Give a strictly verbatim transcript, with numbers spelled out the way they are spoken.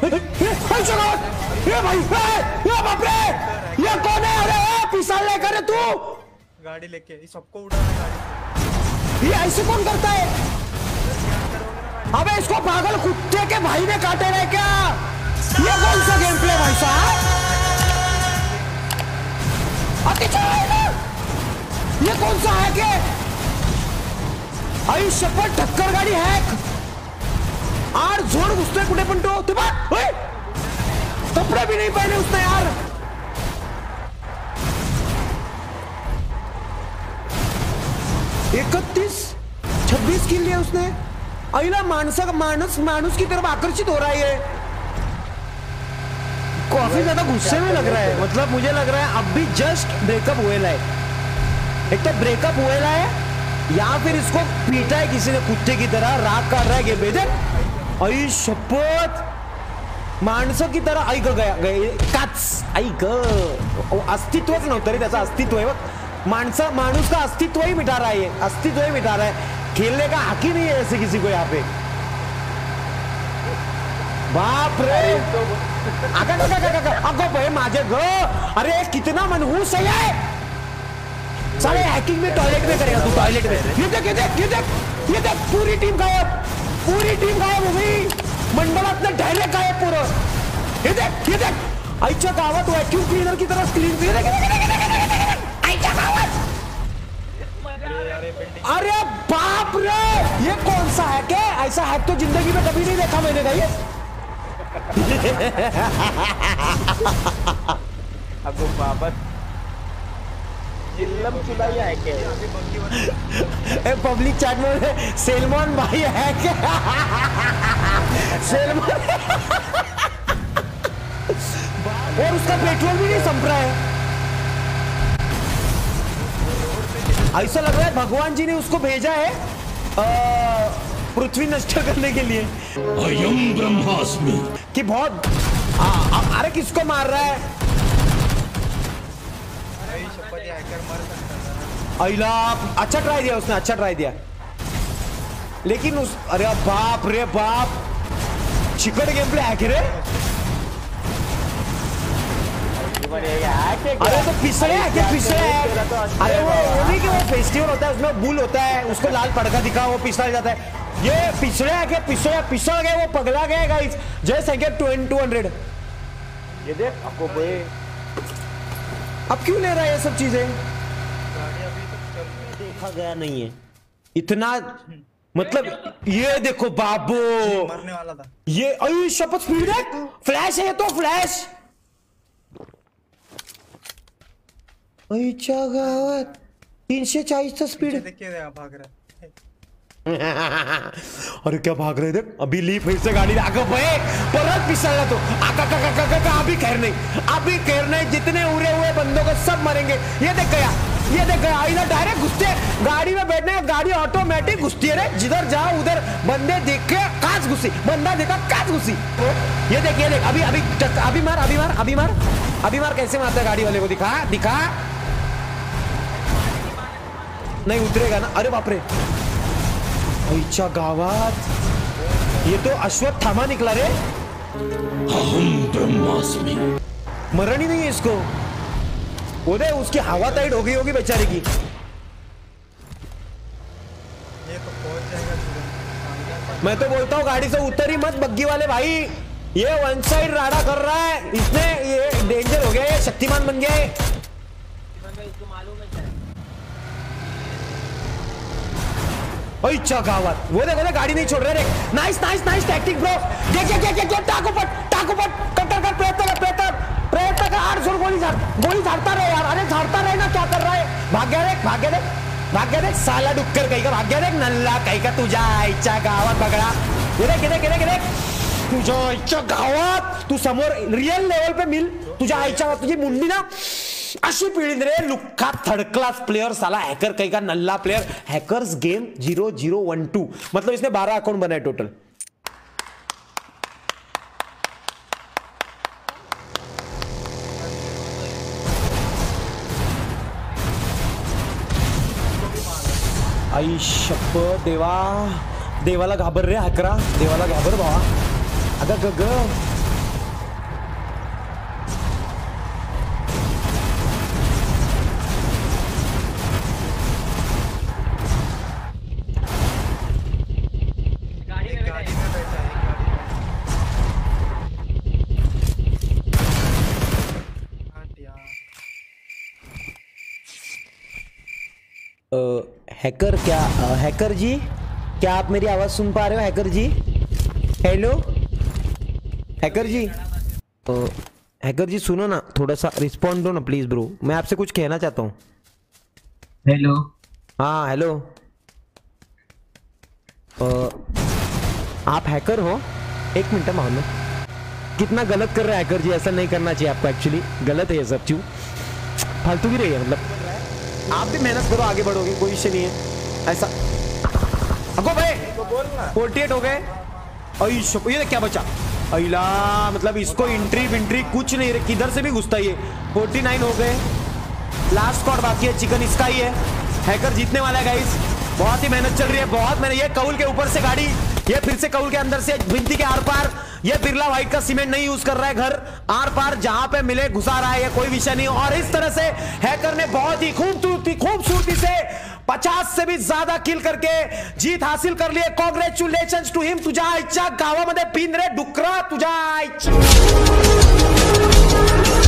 ये भाई, ये बाप रे, ये कौन है? अरे पिसाल लेकर है तू गाड़ी लेके, सबको उड़ाना गाड़ी। ये ऐसे कौन करता है? अबे इसको पागल कुत्ते के भाई ने काटे रहे क्या? ये कौन सा गेम प्ले भाई साहब? ये कौन सा हैक है? आई शपथ, टक्कर गाडी हॅक. आर जोड घुसतोय कुठे पण तो. ते बघ, कपडे भी नहीं पहने उसने यार. इकतीस छब्बीस किल लिए उसने. आईला मानसा मानस मानुस की तरफ आकर्षित हो रहा है. काफी ज्यादा गुस्से में लग रहा है. मतलब मुझे लग रहा है अब भी जस्ट ब्रेकअप हुएला है. एक तो ब्रेकअप हुएला है या फिर इसको पीटा है किसी ने कुत्ते की तरह. राग काट रहा है गेम में. देख, आई शपथ, माणसं की तरह. ऐक गया काच, ऐक अस्तित्वच नव्हतं रे त्याचं. अस्तित्व आहे बघ. माणसा माणूस का अस्तित्व ही मिटा रहा है. अस्तित्व ही मिटा रहा है. खेलने का हक ही नहीं है ऐसे किसी को यहाँ पे. बाप रे, आगा का का का अगो भाई माझे ग. अरे कितना मनहूस है ये. साले हैकिंग में टॉयलेट में करेगा तू. टॉयलेट में. ये देख ये देख ये देख ये देख पूरी टीम गायब. पूरी टीम गायब हो गई. मंडळातलं डायरेक्ट गायब पूरं. ये देख ये देख आईच्या गावात व्हॅक्यूम क्लीनर की तरह क्लीन. आईच्या गावात. अरे बाप रे, ये कौन सा हैक है? ऐसा हैक तो जिंदगी में कभी नहीं देखा मैंने. भाई अब बाबा जिल्लम चुलाई है क्या? ए पब्लिक चैट में सलमान भाई है क्या? सलमान. और उसका पेट्रोल भी नहीं संप रहा है. ऐसा लग रहा है भगवान जी ने उसको भेजा है पृथ्वी नष्ट करने के लिए. अयं ब्रह्मास्मि. कि बहुत आ, आ, अरे किसको मार रहा है? अइला, अच्छा ट्राई दिया उसने. अच्छा ट्राई दिया लेकिन उस. अरे बाप रे बाप, चिकट गेम प्ले हैक रे. अरे तो पिछड़े है क्या? पिछड़े है. अरे वो वो नहीं कि वो फेस्टिवल होता है उसमें बुल होता है, उसको लाल पड़का दिखा वो पिछड़ जाता है. ये पिछड़े है क्या? पिछड़े पिछड़ गए, वो पगला गए गाइस. जय संकेत टू हंड्रेड. ये देख आपको भाई अब क्यों ले रहा है ये सब चीजें? देखा गया नहीं है इतना. मतलब ये देखो बाबू, मरने वाला था ये. अरे शपथ, स्पीड है. फ्लैश है तो फ्लैश. आईच्या गावात तीनशे चाळीसचा स्पीड. देखिए भाग रहा है. अरे क्या भाग रहे थे. अभी ली फिर से गाड़ी. आगे भाई परत पिसलना तो. आका का का का का अभी खैर नहीं, अभी खैर नहीं. जितने उड़े हुए बंदों को सब मरेंगे. ये देख गया, ये देख गया. आईना डायरेक्ट घुसते गाड़ी में बैठने. गाड़ी ऑटोमेटिक घुसती है रे. जिधर जाओ उधर बंदे देखे कांच घुसी. बंदा देखा कांच घुसी. ये देख ये देख अभी अभी अभी मार अभी मार अभी मार अभी मार. कैसे मारता है गाड़ी वाले को? दिखा दिखा. नहीं उतरेगा ना. अरे बाप रे, आईच्या गावात ये तो अश्वत्थामा निकला रे. अहं ब्रह्मास्मि. मरण ही नहीं है इसको. वो दे उसकी हवा टाइट हो गई होगी बेचारे की. ये तो पहुंच जाएगा. मैं तो बोलता हूँ गाड़ी से उतर ही मत बग्गी वाले भाई. ये वन साइड राडा कर रहा है. इसने ये डेंजर हो गया. ये शक्तिमान बन गया है. आईच्या गावात वो देख वो देख गाड़ी नहीं छोड़ रहे. Nice nice nice tactic bro. देख देख देख देख टाकू पट टाकू पट कटर कर. प्रयत्न कर प्रयत्न प्रयत्न कर. आठ जोर गोली झाड़ गोली झाड़ता रहे यार. अरे झाड़ता रहे ना. क्या कर रहा है? भाग्य देख भाग्य देख भाग्य देख. साला डुक्कर कहीं का. भाग्य देख नल्ला कहीं का. तुझ्या आईच्या गावात बघा. ये देख ये देख ये देख ये देख. तुझ्या आईच्या गावात तू समोर रियल लेवल पे मिल. तुझ्या आईच्या गावात तुझी मुंडी ना अशी पिळीन रे. लुक्का थर्ड क्लास प्लेयर. साला हैकर कहीं का नल्ला player. Hackers game zero zero one two. मतलब इसने बारह अकाउंट बनाए टोटल. आई शपथ देवा. देवाला घाबर रे हॅकरा. देवाला घाबर बाबा. अगं ग ग हैकर क्या अ, हैकर जी क्या आप मेरी आवाज़ सुन पा रहे हो hacker ji? Hello hacker ji, अ, हैकर जी सुनो ना, थोड़ा सा रिस्पॉन्ड दो ना प्लीज़ ब्रो, मैं आपसे कुछ कहना चाहता हूँ। हेलो। हाँ हेलो, आप हैकर हो? एक मिनट मोहम्मद, कितना गलत कर रहे हैं हैकर जी, ऐसा नहीं करना चाहिए आपको, एक्चुअली गलत है ये सब, क्यों फालतू भी रही है, मतलब आप भी मेहनत करो, आगे बढ़ोगे, कोई विषय नहीं है ऐसा। अगो भाई अड़तालीस हो गए, ये देख क्या बचा, अला मतलब इसको इंट्री विंट्री कुछ नहीं, किधर से भी घुसता ये। उनचास हो गए, लास्ट स्क्वाड बाकी है, चिकन इसका ही है, हैकर जीतने वाला है गाइस। बहुत ही मेहनत चल रही है, बहुत मेहनत। ये कौल के ऊपर से गाड़ी, ये फिर से कौल के अंदर से भिंती के आर पार, ये बिरला व्हाइट का सीमेंट नहीं यूज कर रहा है, घर आर पार जहां पे मिले घुसा रहा है, ये कोई विषय नहीं। और इस तरह से हैकर ने बहुत ही खूबसूरती खूबसूरती से पचास से भी ज्यादा किल करके जीत हासिल कर ली है। Congratulations to him. तुझ्या आईच्या गावामध्ये पिंजरे डुकरा, तुझ्या आईच्या